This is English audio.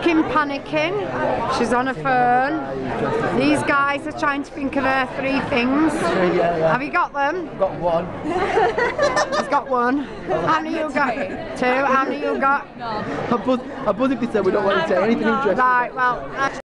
looking panicking. She's on her phone. These guys are trying to think of her 3 things. Have you got them? Got one. He's got one. How many you got? 2. How many you got? I buzz if they say we don't want to say anything interesting. Right, well.